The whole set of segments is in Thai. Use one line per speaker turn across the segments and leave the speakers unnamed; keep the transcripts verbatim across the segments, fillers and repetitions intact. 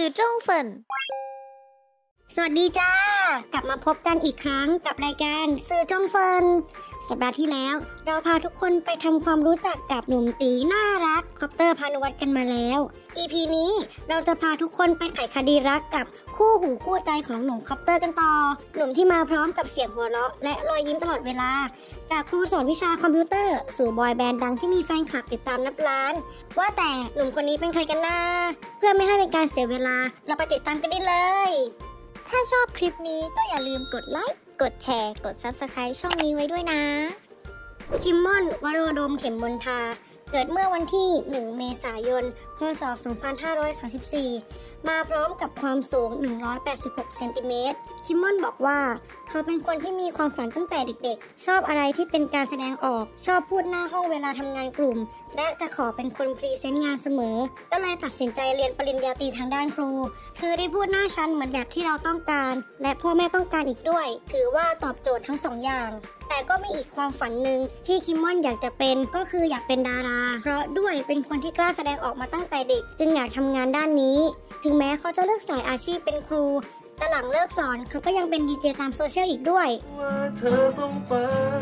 จงเฟิน
สวัสดีจ้ากลับมาพบกันอีกครั้งกับรายการสื่อจ้องเฟินสัปดาห์ที่แล้วเราพาทุกคนไปทำความรู้จักกับหนุ่มตีน่ารักคอปเตอร์พานุวัฒน์กันมาแล้ว อี พี นี้เราจะพาทุกคนไปไขคดีรักกับคู่หูคู่ใจของหนุ่มคอปเตอร์กันต่อหนุ่มที่มาพร้อมกับเสียงหัวเราะและรอยยิ้มตลอดเวลาจากครูสอนวิชาคอมพิวเตอร์สู่บอยแบนด์ดังที่มีแฟนคลับติดตามนับล้านว่าแต่หนุ่มคนนี้เป็นใครกันนะเพื่อไม่ให้เป็นการเสียเวลาเราไปติดตามกันได้เลย
ถ้าชอบคลิปนี้ก็อย่าลืมกดไลค์กดแชร์กด ซับสไครบ์ ช่องนี้ไว้ด้วยนะ
คิมมอน วโรดม เข็มมนทาเกิดเมื่อวันที่หนึ่งเมษายนพ.ศ. สองพันห้าร้อยสามสิบสี่มาพร้อมกับความสูงหนึ่งร้อยแปดสิบหกเซนติเมตรคิมมอนบอกว่าเขาเป็นคนที่มีความฝันตั้งแต่เด็กๆชอบอะไรที่เป็นการแสดงออกชอบพูดหน้าห้องเวลาทำงานกลุ่มและจะขอเป็นคนพรีเซนต์งานเสมอก็เลยตัดสินใจเรียนปริญญาตรีทางด้านครูคือได้พูดหน้าชั้นเหมือนแบบที่เราต้องการและพ่อแม่ต้องการอีกด้วยถือว่าตอบโจทย์ทั้งสองอย่างแต่ก็มีอีกความฝันหนึ่งที่คิมมอนอยากจะเป็นก็คืออยากเป็นดาราเพราะด้วยเป็นคนที่กล้าแสดงออกมาตั้งแต่เด็กจึงอยากทำงานด้านนี้ถึงแม้เขาจะเลือกสายอาชีพเป็นครูแต่หลังเลิกสอนเขาก็ยังเป็นดีเจตามโซเชียลอีกด้วย
ว่าเธอต้องไป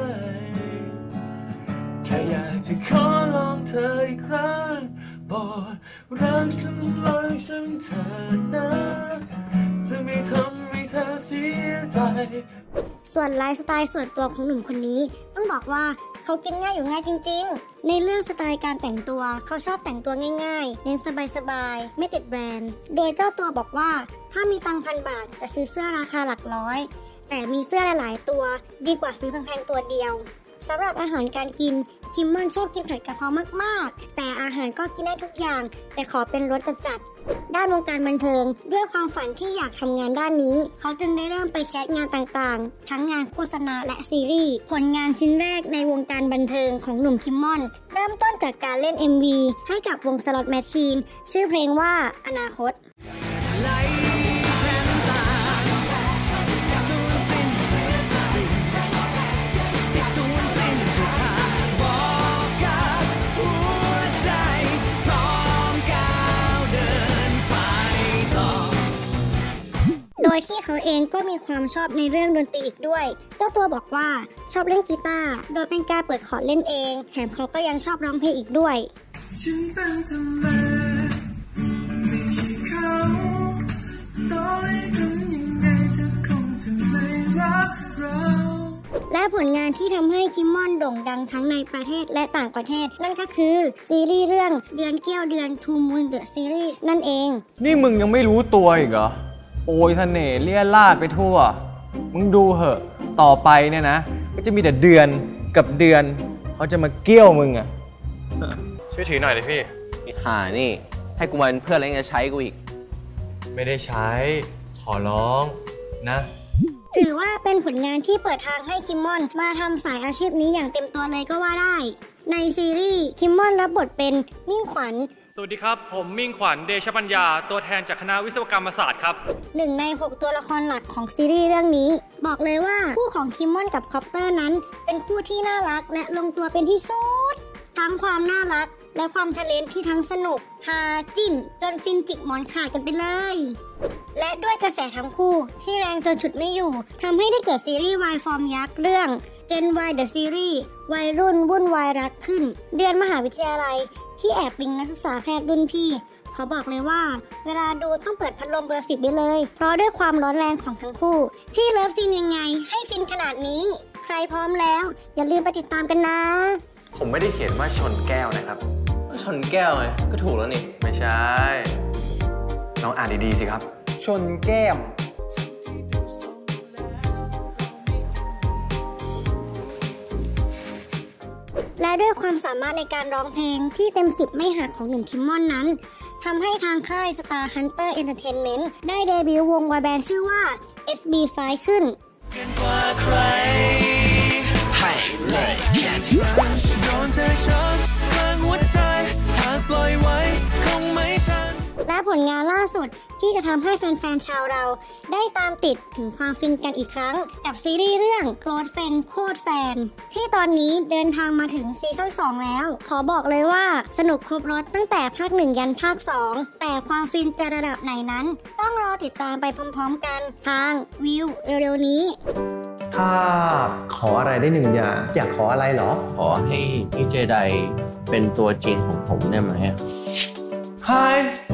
แค่อยากจะขอลองเธออีกครั้งบอกรักฉันเลยฉันเธอนะจะไม่ทำให้เธอเสียใจ
ส่วนไลฟ์สไตล์ส่วนตัวของหนุ่มคนนี้ต้องบอกว่าเขากินง่ายอยู่ง่ายจริงๆในเรื่องสไตล์การแต่งตัวเขาชอบแต่งตัวง่ายๆเน้นสบายๆไม่ติดแบรนด์โดยเจ้าตัวบอกว่าถ้ามีตังค์พันบาทจะซื้อเสื้อราคาหลักร้อยแต่มีเสื้อหลายๆตัวดีกว่าซื้อแพงๆตัวเดียวสำหรับอาหารการกินคิมมอนชอบกินผัดกะเพรามากๆแต่อาหารก็กินได้ทุกอย่างแต่ขอเป็นรสจัดๆด้านวงการบันเทิงด้วยความฝันที่อยากทำงานด้านนี้เขาจึงได้เริ่มไปแคสงานต่างๆทั้งงานโฆษณาและซีรีส์ผลงานชิ้นแรกในวงการบันเทิงของหนุ่มคิมมอนเริ่มต้นจากการเล่น เอ็ม วี ให้กับวงสล็อตแมชชีนชื่อเพลงว่าอนาคตโดยที่เขาเองก็มีความชอบในเรื่องดนตรีอีกด้วยเจ้าตัวบอกว่าชอบเล่นกีตาร์โดยเป็นการเปิดคอร์ดเล่นเองแถมเขาก็ยังชอบร้องเพลงอีกด้วยฉันเป็นทะเลไม่ใช่เขาต่อให้ทำยังไงเธอคงจะไม่รักเราและผลงานที่ทำให้คิมมอนโด่งดังทั้งในประเทศและต่างประเทศนั่นก็คือซีรีส์เรื่องเดือนเกี้ยวเดือน Two Moon The Series นั่นเอง
นี่มึงยังไม่รู้ตัวอีกเหรอโอยเสน่ห์เลี่ยราดไปทั่วมึงดูเหอะต่อไปเนี่ยนะก็จะมีแต่เดือนกับเดือนเขาจะมาเกี้ยวมึงอ่ะ
ช่วยถือหน่อยเลยพี่
ห่านี่ให้กูมาเป็นเพื่อนแล้วยังจะใช้กูอีก
ไม่ได้ใช้ขอร้องนะ
ถือว่าเป็นผลงานที่เปิดทางให้คิมมอนมาทำสายอาชีพนี้อย่างเต็มตัวเลยก็ว่าได้ในซีรีส์คิมมอนรับบทเป็นมิ่งขวัญ
สวัสดีครับผมมิ่งขวัญเดชปัญญาตัวแทนจากคณะวิศวกรรมศาสตร์ครับ
หนึ่งในหกตัวละครหลักของซีรีส์เรื่องนี้บอกเลยว่าคู่ของคิมมอนกับคอปเตอร์นั้นเป็นคู่ที่น่ารักและลงตัวเป็นที่สุดทั้งความน่ารักและความทะเลนที่ทั้งสนุกฮาจิ้นจนฟินจิกหมอนขาดกันไปเลยและด้วยกระแสทั้งคู่ที่แรงจนฉุดไม่อยู่ทำให้ได้เกิดซีรีส์วายฟอร์มยักษ์เรื่อง Gen Y The Series วัยรุ่นวุ่นวายรักขึ้นเดือนมหาวิทยาลัยที่แอบปิงนักศึกษาแพทย์รุ่นพี่ขอบอกเลยว่าเวลาดูต้องเปิดพัดลมเบอร์สิบไปเลยเพราะด้วยความร้อนแรงของทั้งคู่ที่เลิฟซีนยังไงให้ฟินขนาดนี้ใครพร้อมแล้วอย่าลืมไปติดตามกันนะ
ผมไม่ได้เขียนว่าชนแก้วนะครับ
ชนแก้วไงก็ถูกแล้วนี่
ไม่ใช่ลองอ่านดีๆสิครับ
ชนแก้ม
และด้วยความสามารถในการร้องเพลงที่เต็มสิบไม่หักของหนุ่มคิมมอนนั้นทำให้ทางค่าย Star Hunter Entertainment ได้เดบิวต์วงบอยแบนด์ชื่อว่า เอส บี ไฟว์ ขึ้นและและผลงานล่าสุดที่จะทำให้แฟนๆชาวเราได้ตามติดถึงความฟินกันอีกครั้งกับซีรีส์เรื่อง Close Friend โคตรแฟนที่ตอนนี้เดินทางมาถึงซีซั่นสองแล้วขอบอกเลยว่าสนุกครบรสตั้งแต่ภาคหนึ่งยันภาคสองแต่ความฟินจะระดับไหนนั้นต้องรอติดตามไปพร้อมๆกันทางวิวเร็วๆนี้
ถ้าขออะไรได้หนึ่งอย่างอยากขออะไรเหรอ
ขอให้พี่เจไดเป็นตัวจริงของผมได้ไหม
Hi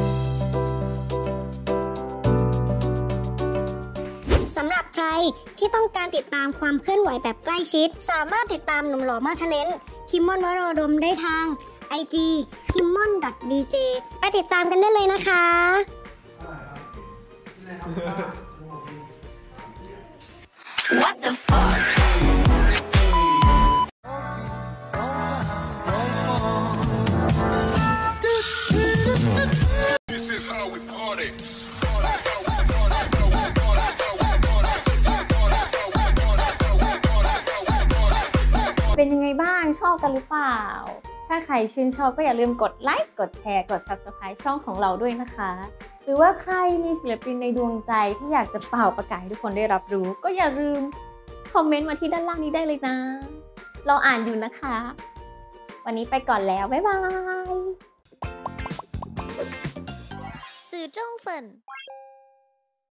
สำหรับใครที่ต้องการติดตามความเคลื่อนไหวแบบใกล้ชิดสามารถติดตามหนุ่มหล่อมาทะเลนคิมมอนวโรดมได้ทาง ไอ จี คิมมอน ดอท ดี เจ ไปติดตามกันได้เลยนะคะ
What the fuck? This is how we party.
เป็นยังไงบ้างชอบกันหรือเปล่าถ้าใครชื่นชอบก็อย่าลืมกดไลค์กดแชร์กด ซับสไครบ์ ช่องของเราด้วยนะคะหรือว่าใครมีศิลปินในดวงใจที่อยากจะเป่าประกาศให้ทุกคนได้รับรู้ก็อย่าลืมคอมเมนต์มาที่ด้านล่างนี้ได้เลยนะเราอ่านอยู่นะคะวันนี้ไปก่อนแล้วบ๊ายบาย
สื่อ中粉